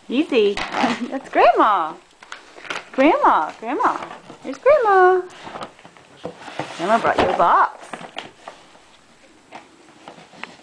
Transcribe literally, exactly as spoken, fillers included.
Easy. That's Grandma. Grandma, Grandma. Here's Grandma. Grandma brought you a box.